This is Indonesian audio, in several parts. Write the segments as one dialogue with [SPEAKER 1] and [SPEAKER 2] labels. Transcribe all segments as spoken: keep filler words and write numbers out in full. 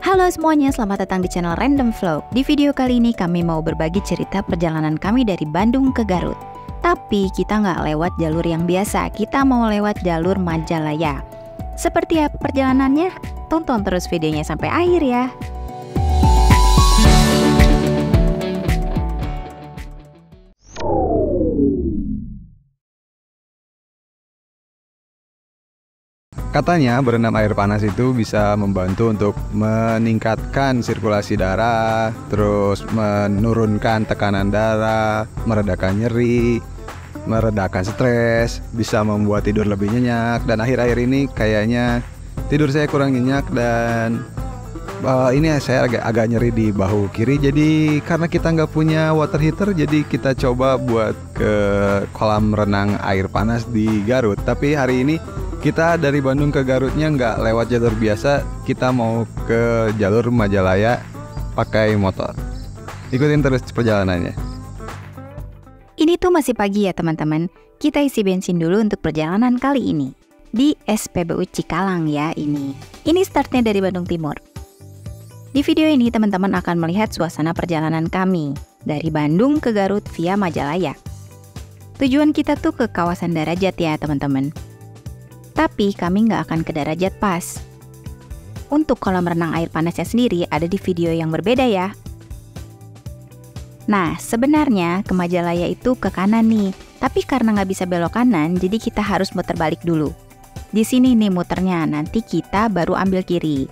[SPEAKER 1] Halo semuanya, selamat datang di channel Random Flow. Di video kali ini kami mau berbagi cerita perjalanan kami dari Bandung ke Garut. Tapi kita nggak lewat jalur yang biasa, kita mau lewat jalur Majalaya. Seperti apa perjalanannya? Tonton terus videonya sampai akhir ya.
[SPEAKER 2] Katanya berendam air panas itu bisa membantu untuk meningkatkan sirkulasi darah, terus menurunkan tekanan darah, meredakan nyeri, meredakan stres, bisa membuat tidur lebih nyenyak. Dan akhir-akhir ini kayaknya tidur saya kurang nyenyak dan uh, ini saya agak, agak nyeri di bahu kiri. Jadi karena kita nggak punya water heater, jadi kita coba buat ke kolam renang air panas di Garut. Tapi hari ini kita dari Bandung ke Garutnya nggak lewat jalur biasa, kita mau ke jalur Majalaya pakai motor. Ikutin terus perjalanannya.
[SPEAKER 1] Ini tuh masih pagi ya teman-teman. Kita isi bensin dulu untuk perjalanan kali ini. Di S P B U Cikalang ya ini. Ini startnya dari Bandung Timur. Di video ini teman-teman akan melihat suasana perjalanan kami dari Bandung ke Garut via Majalaya. Tujuan kita tuh ke kawasan Darajat ya teman-teman. Tapi kami nggak akan ke Darajat pas. Untuk kolam renang air panasnya sendiri ada di video yang berbeda ya. Nah, sebenarnya ke Majalaya itu ke kanan nih. Tapi karena nggak bisa belok kanan, jadi kita harus muter balik dulu. Di sini nih muternya, nanti kita baru ambil kiri.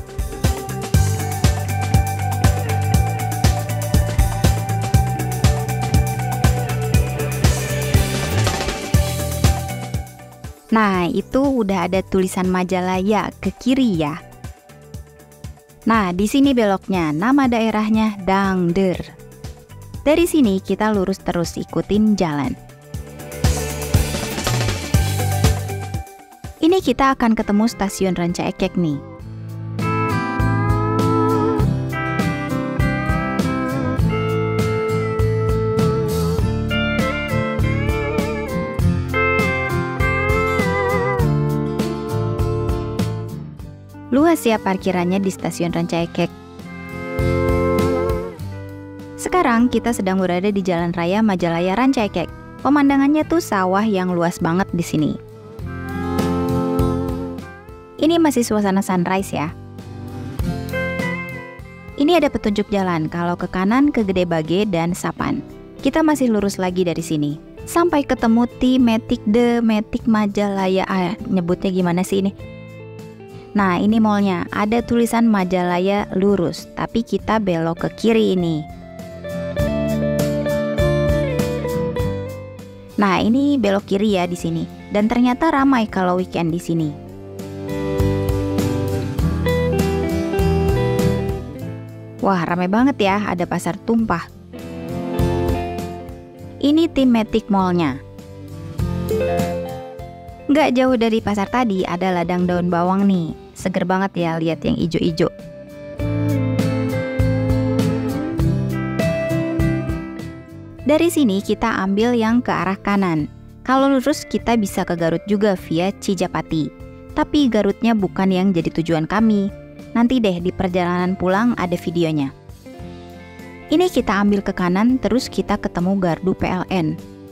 [SPEAKER 1] Nah, itu udah ada tulisan Majalaya ke kiri ya. Nah, di sini beloknya, nama daerahnya Dangder. Dari sini kita lurus terus ikutin jalan. Ini kita akan ketemu stasiun Ranca Ekek nih. Luas ya parkirannya di stasiun Ranca Ekek. Sekarang kita sedang berada di Jalan Raya Majalaya Ranca Ekek. Pemandangannya tuh sawah yang luas banget di sini. Ini masih suasana sunrise ya. Ini ada petunjuk jalan, kalau ke kanan ke Gede Bage dan Sapan. Kita masih lurus lagi dari sini. Sampai ketemu T Matic de Matic Majalaya. Ah, nyebutnya gimana sih ini? Nah, ini mallnya, ada tulisan Majalaya lurus, tapi kita belok ke kiri ini. Nah, ini belok kiri ya di sini, dan ternyata ramai kalau weekend di sini. Wah, ramai banget ya, ada pasar tumpah. Ini Thematic Mall-nya. Nggak jauh dari pasar tadi ada ladang daun bawang nih. Seger banget ya lihat yang ijo-ijo. Dari sini kita ambil yang ke arah kanan. Kalau lurus kita bisa ke Garut juga via Cijapati. Tapi Garutnya bukan yang jadi tujuan kami. Nanti deh di perjalanan pulang ada videonya. Ini kita ambil ke kanan terus kita ketemu Gardu P L N.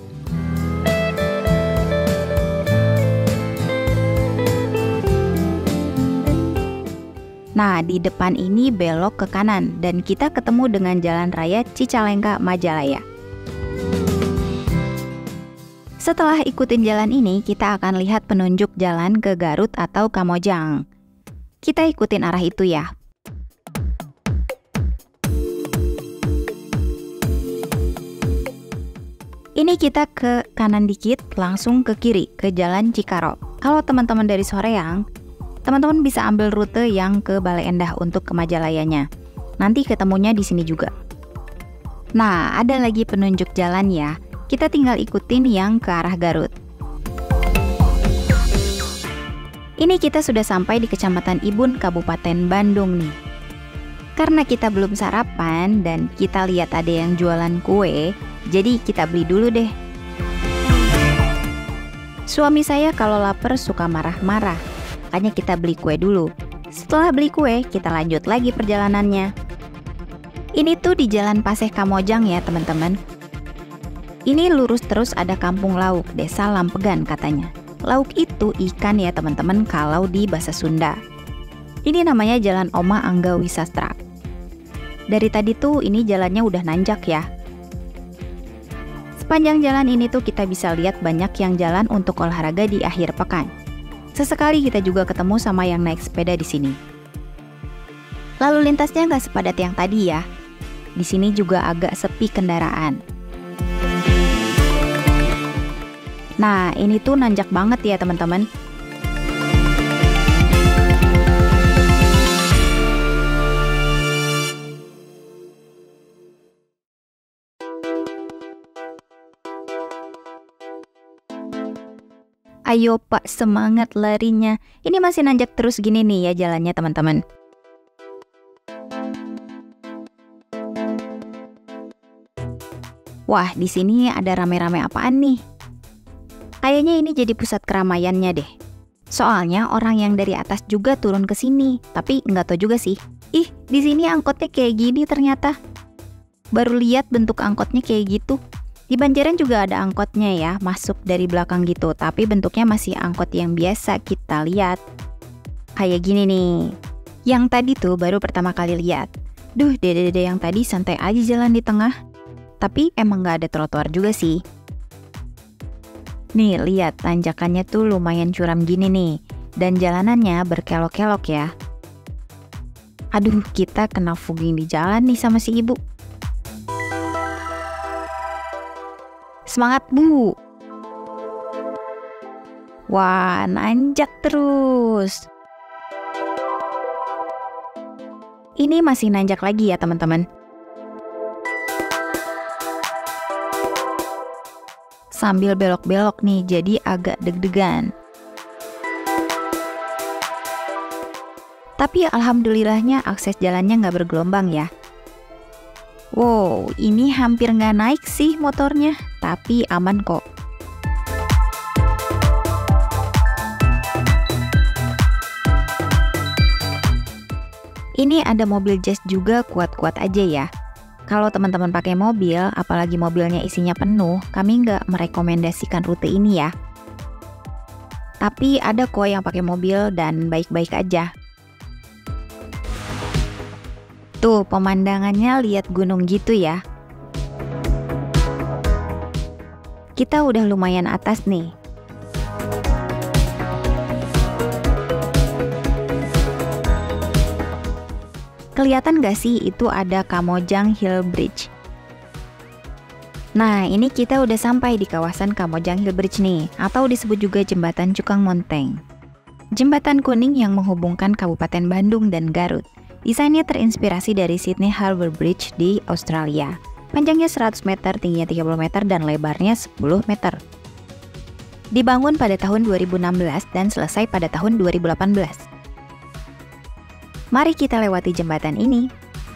[SPEAKER 1] Nah, di depan ini belok ke kanan dan kita ketemu dengan Jalan Raya Cicalengka Majalaya. Setelah ikutin jalan ini, kita akan lihat penunjuk jalan ke Garut atau Kamojang. Kita ikutin arah itu ya. Ini kita ke kanan dikit, langsung ke kiri, ke Jalan Cikarok. Kalau teman-teman dari Soreang, teman-teman bisa ambil rute yang ke Bale Endah untuk ke Majalayanya. Nanti ketemunya di sini juga. Nah, ada lagi penunjuk jalan ya. Kita tinggal ikutin yang ke arah Garut. Ini kita sudah sampai di Kecamatan Ibun, Kabupaten Bandung nih. Karena kita belum sarapan dan kita lihat ada yang jualan kue, jadi kita beli dulu deh. Suami saya kalau lapar suka marah-marah. Makanya kita beli kue dulu. Setelah beli kue, kita lanjut lagi perjalanannya. Ini tuh di Jalan Paseh Kamojang ya teman-teman. Ini lurus terus ada Kampung Lauk, Desa Lampegan katanya. Lauk itu ikan ya teman-teman kalau di bahasa Sunda. Ini namanya Jalan Oma Angga Wisastra. Dari tadi tuh ini jalannya udah nanjak ya. Sepanjang jalan ini tuh kita bisa lihat banyak yang jalan untuk olahraga di akhir pekan. Sesekali kita juga ketemu sama yang naik sepeda di sini. Lalu lintasnya nggak sepadat yang tadi ya. Di sini juga agak sepi kendaraan. Nah, ini tuh nanjak banget ya teman-teman. Ayo Pak, semangat larinya. Ini masih nanjak terus gini nih ya jalannya teman-teman. Wah, di sini ada rame-rame apaan nih? Kayaknya ini jadi pusat keramaiannya deh. Soalnya orang yang dari atas juga turun ke sini, tapi nggak tahu juga sih. Ih, di sini angkotnya kayak gini ternyata. Baru lihat bentuk angkotnya kayak gitu. Di Banjaran juga ada angkotnya ya, masuk dari belakang gitu, tapi bentuknya masih angkot yang biasa kita lihat. Kayak gini nih. Yang tadi tuh baru pertama kali lihat. Duh, dede-dede yang tadi santai aja jalan di tengah. Tapi emang nggak ada trotoar juga sih. Nih, lihat tanjakannya tuh lumayan curam gini nih. Dan jalanannya berkelok-kelok ya. Aduh, kita kena fogging di jalan nih sama si ibu. Semangat Bu. Wah, nanjak terus. Ini masih nanjak lagi ya teman-teman. Sambil belok-belok nih, jadi agak deg-degan. Tapi alhamdulillahnya akses jalannya nggak bergelombang ya. Wow, ini hampir nggak naik sih motornya, tapi aman kok. Ini ada mobil jazz juga, kuat-kuat aja ya. Kalau teman-teman pakai mobil, apalagi mobilnya isinya penuh, kami nggak merekomendasikan rute ini ya. Tapi ada kok yang pakai mobil dan baik-baik aja. Tuh, pemandangannya lihat gunung gitu ya. Kita udah lumayan atas nih. Kelihatan gak sih itu ada Kamojang Hill Bridge? Nah, ini kita udah sampai di kawasan Kamojang Hill Bridge nih, atau disebut juga Jembatan Cukang Monteng. Jembatan kuning yang menghubungkan Kabupaten Bandung dan Garut. Desainnya terinspirasi dari Sydney Harbour Bridge di Australia. Panjangnya seratus meter, tingginya tiga puluh meter, dan lebarnya sepuluh meter. Dibangun pada tahun dua ribu enam belas dan selesai pada tahun dua ribu delapan belas. Mari kita lewati jembatan ini.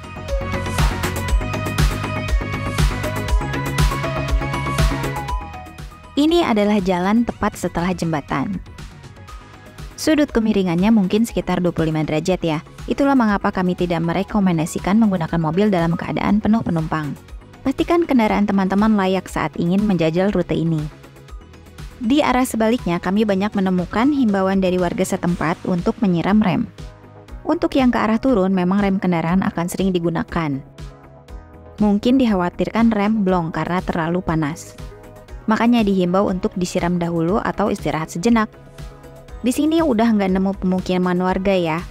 [SPEAKER 1] Ini adalah jalan tepat setelah jembatan. Sudut kemiringannya mungkin sekitar dua puluh lima derajat ya. Itulah mengapa kami tidak merekomendasikan menggunakan mobil dalam keadaan penuh penumpang. Pastikan kendaraan teman-teman layak saat ingin menjajal rute ini. Di arah sebaliknya, kami banyak menemukan himbauan dari warga setempat untuk menyiram rem. Untuk yang ke arah turun, memang rem kendaraan akan sering digunakan. Mungkin dikhawatirkan rem blong karena terlalu panas. Makanya dihimbau untuk disiram dahulu atau istirahat sejenak. Di sini udah nggak nemu pemukiman warga ya.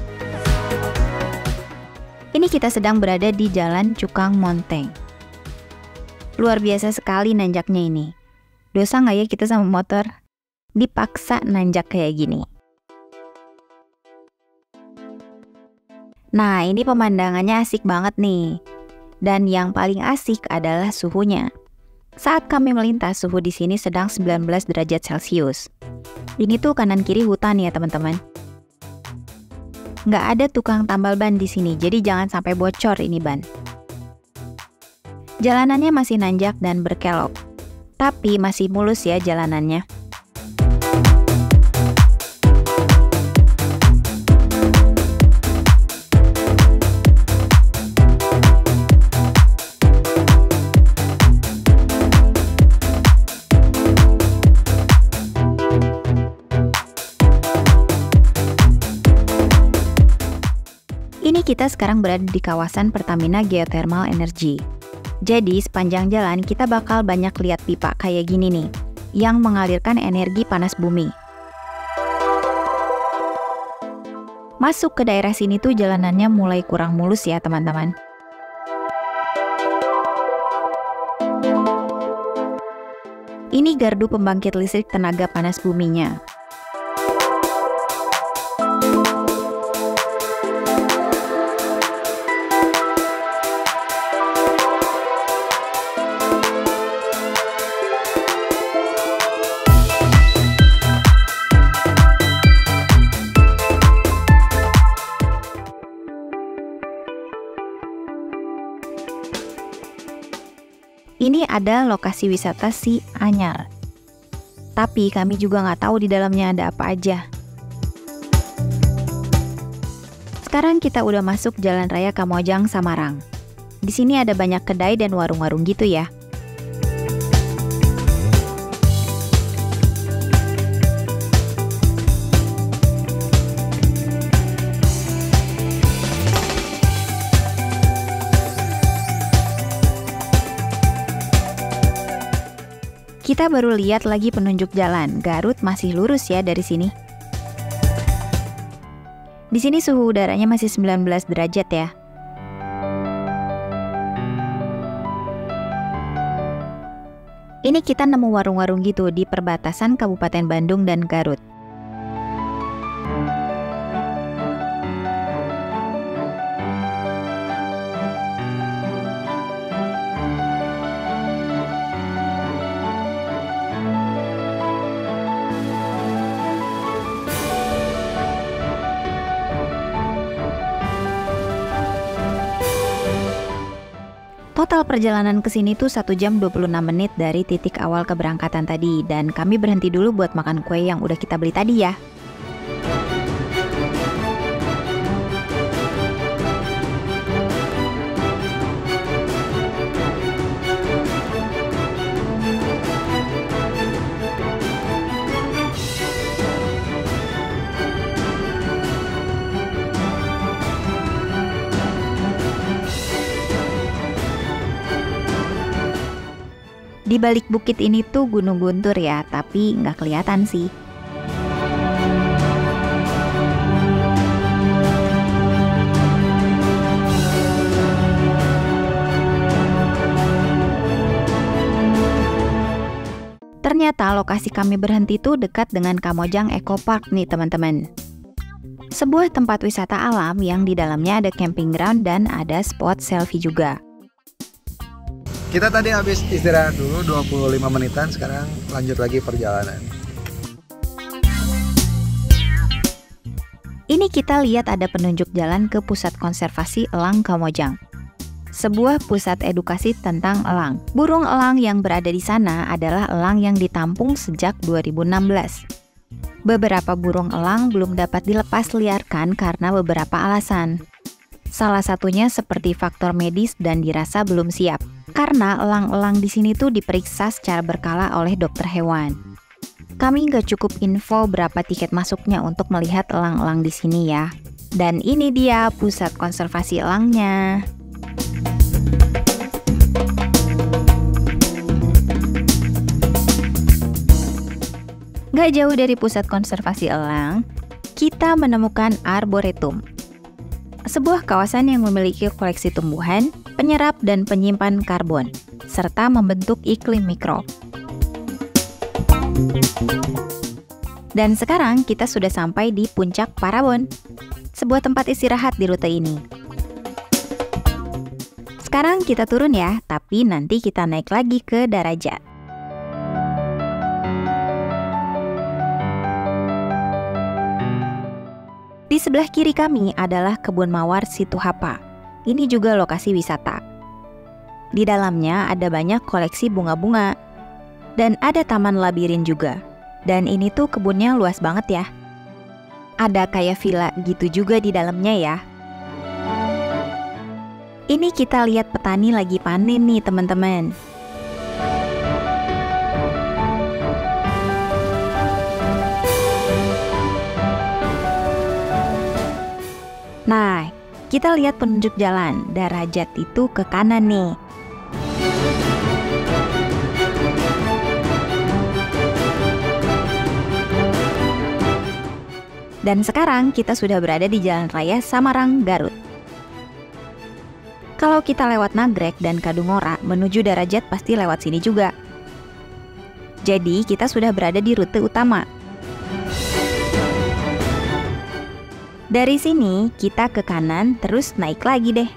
[SPEAKER 1] Ini kita sedang berada di Jalan Cukang Monteng. Luar biasa sekali nanjaknya ini. Dosa nggak ya kita sama motor? Dipaksa nanjak kayak gini. Nah, ini pemandangannya asik banget nih. Dan yang paling asik adalah suhunya. Saat kami melintas, suhu di sini sedang sembilan belas derajat Celcius. Ini tuh kanan kiri hutan ya teman-teman. Nggak ada tukang tambal ban di sini, jadi jangan sampai bocor ini ban. Jalanannya masih nanjak dan berkelok, tapi masih mulus ya jalanannya. Ini kita sekarang berada di kawasan Pertamina Geothermal Energy. Jadi sepanjang jalan kita bakal banyak lihat pipa kayak gini nih, yang mengalirkan energi panas bumi. Masuk ke daerah sini tuh jalanannya mulai kurang mulus ya teman-teman. Ini gardu pembangkit listrik tenaga panas buminya. Ini ada lokasi wisata Si Anyar. Tapi kami juga nggak tahu di dalamnya ada apa aja. Sekarang kita udah masuk Jalan Raya Kamojang, Samarang. Di sini ada banyak kedai dan warung-warung gitu ya. Kita baru lihat lagi penunjuk jalan. Garut masih lurus ya dari sini. Di sini suhu udaranya masih sembilan belas derajat ya. Ini kita nemu warung-warung gitu di perbatasan Kabupaten Bandung dan Garut. Total perjalanan ke sini tuh satu jam dua puluh enam menit dari titik awal keberangkatan tadi, dan kami berhenti dulu buat makan kue yang udah kita beli tadi ya. Di balik bukit ini tuh Gunung Guntur ya, tapi nggak kelihatan sih. Ternyata lokasi kami berhenti tuh dekat dengan Kamojang Eco Park nih teman-teman. Sebuah tempat wisata alam yang di dalamnya ada camping ground dan ada spot selfie juga.
[SPEAKER 2] Kita tadi habis istirahat dulu dua puluh lima menitan, sekarang lanjut lagi perjalanan.
[SPEAKER 1] Ini kita lihat ada penunjuk jalan ke Pusat Konservasi Elang Kamojang. Sebuah pusat edukasi tentang elang. Burung elang yang berada di sana adalah elang yang ditampung sejak dua ribu enam belas. Beberapa burung elang belum dapat dilepas liarkan karena beberapa alasan. Salah satunya seperti faktor medis dan dirasa belum siap. Karena elang-elang di sini tuh diperiksa secara berkala oleh dokter hewan. Kami nggak cukup info berapa tiket masuknya untuk melihat elang-elang di sini ya. Dan ini dia pusat konservasi elangnya. Nggak jauh dari pusat konservasi elang, kita menemukan Arboretum. Sebuah kawasan yang memiliki koleksi tumbuhan, penyerap dan penyimpan karbon, serta membentuk iklim mikro. Dan sekarang kita sudah sampai di Puncak Parabon, sebuah tempat istirahat di rute ini. Sekarang kita turun ya, tapi nanti kita naik lagi ke Darajat. Di sebelah kiri kami adalah Kebun Mawar Situhapa. Ini juga lokasi wisata. Di dalamnya ada banyak koleksi bunga-bunga. Dan ada taman labirin juga. Dan ini tuh kebunnya luas banget ya. Ada kayak villa gitu juga di dalamnya ya. Ini kita lihat petani lagi panen nih teman-teman. Nah, Kita lihat penunjuk jalan, Darajat itu ke kanan nih. Dan sekarang kita sudah berada di Jalan Raya Samarang, Garut. Kalau kita lewat Nagrek dan Kadungora menuju Darajat pasti lewat sini juga. Jadi kita sudah berada di rute utama. Dari sini kita ke kanan terus naik lagi deh.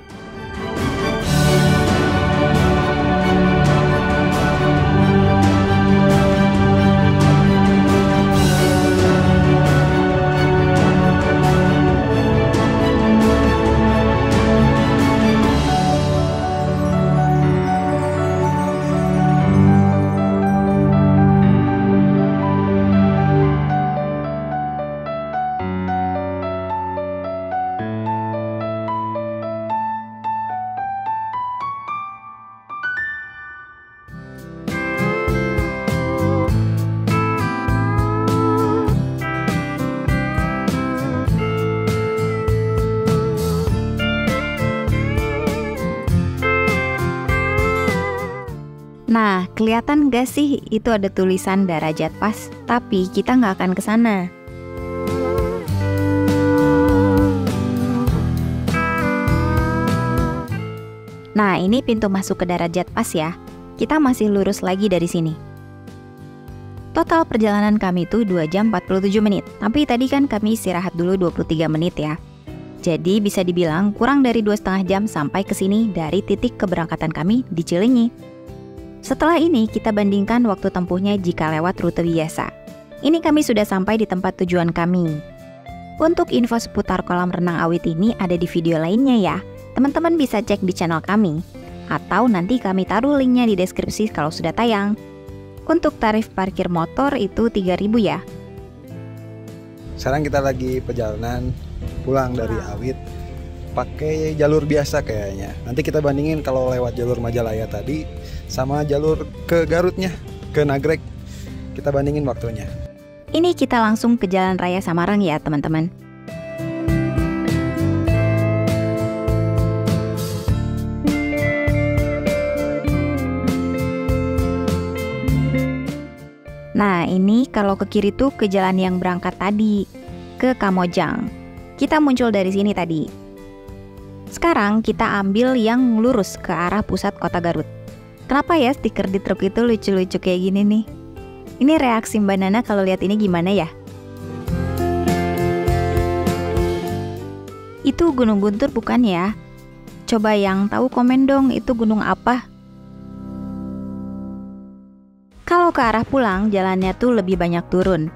[SPEAKER 1] Nah, kelihatan gak sih itu ada tulisan Darajat Pas, tapi kita nggak akan ke sana. Nah, ini pintu masuk ke Darajat Pas ya. Kita masih lurus lagi dari sini. Total perjalanan kami itu dua jam empat puluh tujuh menit, tapi tadi kan kami istirahat dulu dua puluh tiga menit ya. Jadi bisa dibilang kurang dari dua setengah jam sampai ke sini dari titik keberangkatan kami di Cilenyi. Setelah ini kita bandingkan waktu tempuhnya jika lewat rute biasa. Ini kami sudah sampai di tempat tujuan kami. Untuk info seputar kolam renang Awit ini ada di video lainnya ya. Teman-teman bisa cek di channel kami. Atau nanti kami taruh linknya di deskripsi kalau sudah tayang. Untuk tarif parkir motor itu tiga ribu ya.
[SPEAKER 2] Sekarang kita lagi perjalanan pulang dari Awit pakai jalur biasa kayaknya. Nanti kita bandingin kalau lewat jalur Majalaya tadi sama jalur ke Garutnya, ke Nagrek. Kita bandingin waktunya.
[SPEAKER 1] Ini kita langsung ke Jalan Raya Samarang ya teman-teman. Nah, ini kalau ke kiri tuh ke jalan yang berangkat tadi, ke Kamojang. Kita muncul dari sini tadi. Sekarang kita ambil yang lurus ke arah pusat kota Garut. Kenapa ya stiker di truk itu lucu-lucu kayak gini nih? Ini reaksi Mbak Nana kalau lihat ini gimana ya? Itu Gunung Guntur bukan ya? Coba yang tahu komen dong, itu gunung apa? Kalau ke arah pulang, jalannya tuh lebih banyak turun.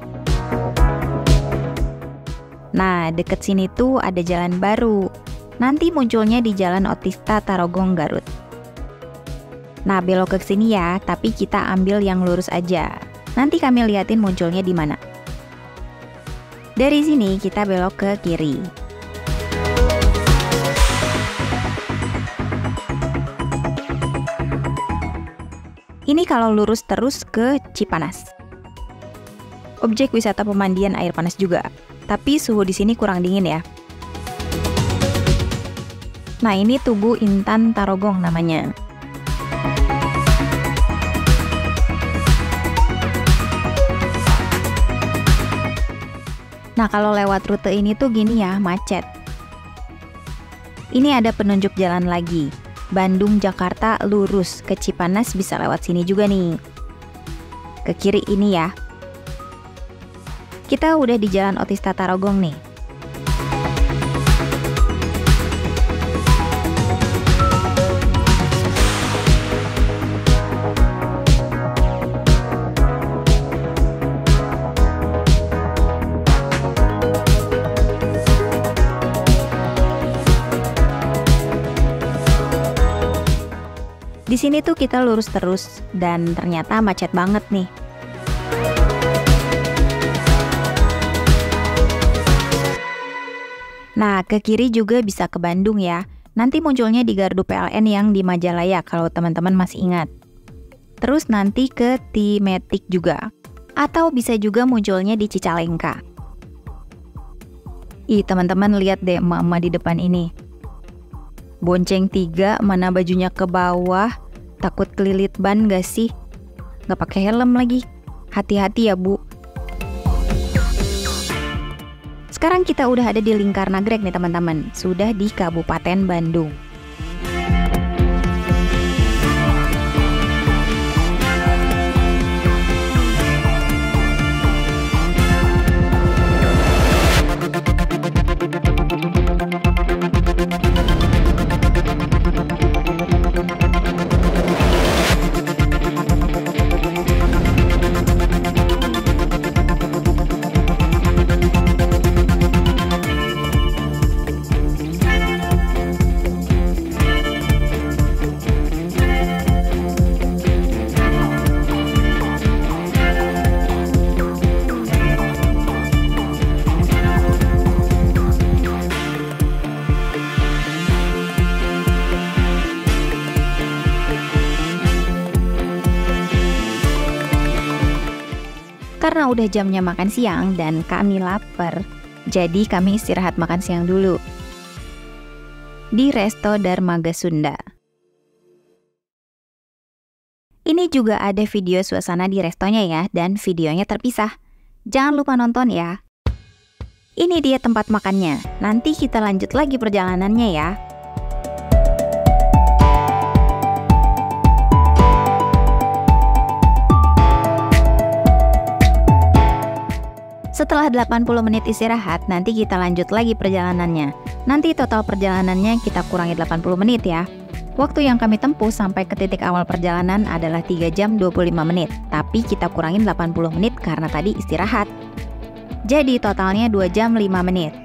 [SPEAKER 1] Nah, deket sini tuh ada jalan baru. Nanti munculnya di Jalan Otista Tarogong, Garut. Nah, belok ke sini ya, tapi kita ambil yang lurus aja. Nanti kami liatin munculnya di mana. Dari sini kita belok ke kiri. Ini kalau lurus terus ke Cipanas. Objek wisata pemandian air panas juga, tapi suhu di sini kurang dingin ya. Nah, ini Tugu Intan Tarogong namanya. Nah, kalau lewat rute ini tuh gini ya, macet. Ini ada penunjuk jalan lagi. Bandung Jakarta lurus ke Cipanas bisa lewat sini juga nih. Ke kiri ini ya. Kita udah di Jalan Otista Tarogong nih. Di sini tuh kita lurus terus dan ternyata macet banget nih. Nah, ke kiri juga bisa ke Bandung ya. Nanti munculnya di Gardu P L N yang di Majalaya kalau teman-teman masih ingat. Terus nanti ke Timetik juga. Atau bisa juga munculnya di Cicalengka. Ih teman-teman, lihat deh emak-emak di depan ini. Bonceng tiga, mana bajunya ke bawah. Takut kelilit ban gak sih? Gak pakai helm lagi. Hati-hati ya Bu. Sekarang kita udah ada di Lingkar Nagrek nih teman-teman. Sudah di Kabupaten Bandung. Karena udah jamnya makan siang dan kami lapar, jadi kami istirahat makan siang dulu di Resto Darmaga Sunda. Ini juga ada video suasana di restonya ya, dan videonya terpisah. Jangan lupa nonton ya. Ini dia tempat makannya. Nanti kita lanjut lagi perjalanannya ya. Setelah delapan puluh menit istirahat, nanti kita lanjut lagi perjalanannya. Nanti total perjalanannya kita kurangi delapan puluh menit ya. Waktu yang kami tempuh sampai ke titik awal perjalanan adalah tiga jam dua puluh lima menit. Tapi kita kurangin delapan puluh menit karena tadi istirahat. Jadi totalnya dua jam lima menit.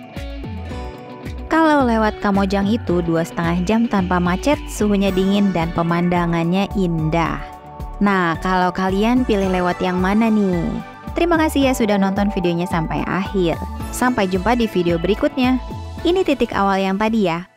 [SPEAKER 1] Kalau lewat Kamojang itu dua setengah jam tanpa macet, suhunya dingin dan pemandangannya indah. Nah, kalau kalian pilih lewat yang mana nih? Terima kasih ya sudah nonton videonya sampai akhir. Sampai jumpa di video berikutnya. Ini titik awal yang tadi ya.